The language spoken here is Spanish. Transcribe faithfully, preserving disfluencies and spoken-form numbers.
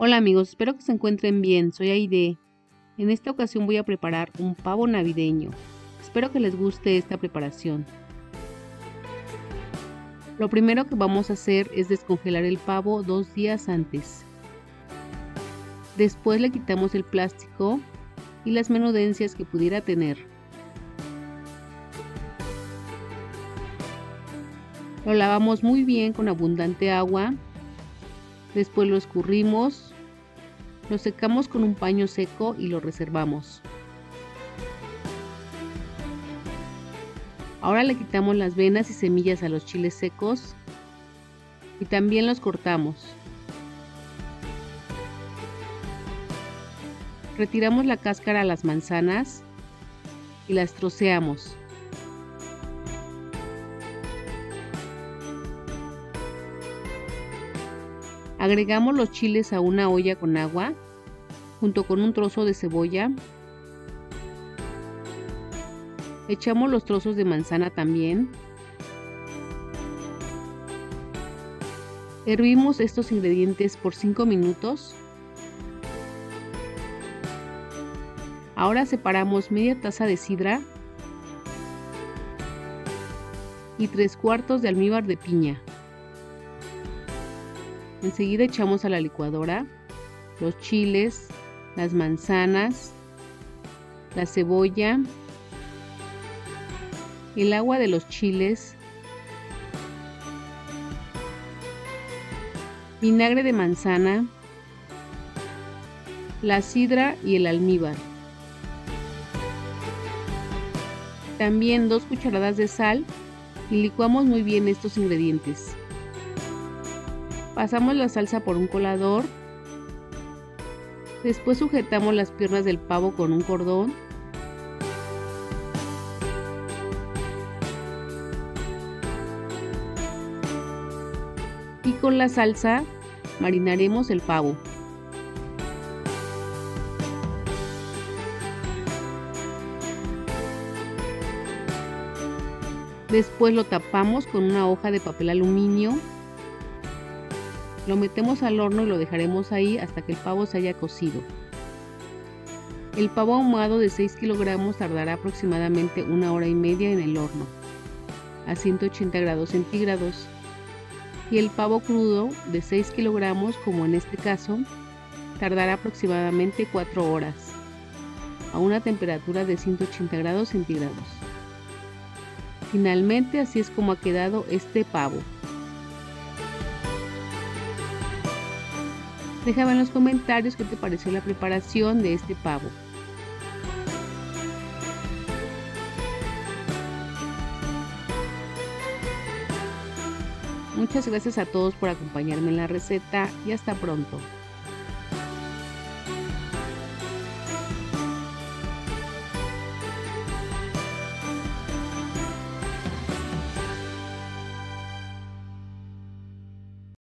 Hola amigos, espero que se encuentren bien, soy Aide. En esta ocasión voy a preparar un pavo navideño. Espero que les guste esta preparación. Lo primero que vamos a hacer es descongelar el pavo dos días antes. Después le quitamos el plástico y las menudencias que pudiera tener. Lo lavamos muy bien con abundante agua. Después lo escurrimos, lo secamos con un paño seco y lo reservamos. Ahora le quitamos las venas y semillas a los chiles secos y también los cortamos. Retiramos la cáscara a las manzanas y las troceamos. Agregamos los chiles a una olla con agua, junto con un trozo de cebolla. Echamos los trozos de manzana también. Hervimos estos ingredientes por cinco minutos. Ahora separamos media taza de sidra y tres cuartos de almíbar de piña. Enseguida echamos a la licuadora los chiles, las manzanas, la cebolla, el agua de los chiles, vinagre de manzana, la sidra y el almíbar. También dos cucharadas de sal y licuamos muy bien estos ingredientes. Pasamos la salsa por un colador. Después sujetamos las piernas del pavo con un cordón. Y con la salsa marinaremos el pavo. Después lo tapamos con una hoja de papel aluminio. Lo metemos al horno y lo dejaremos ahí hasta que el pavo se haya cocido. El pavo ahumado de seis kilogramos tardará aproximadamente una hora y media en el horno, a ciento ochenta grados centígrados. Y el pavo crudo de seis kilogramos, como en este caso, tardará aproximadamente cuatro horas, a una temperatura de ciento ochenta grados centígrados. Finalmente, así es como ha quedado este pavo. Déjame en los comentarios qué te pareció la preparación de este pavo. Muchas gracias a todos por acompañarme en la receta y hasta pronto.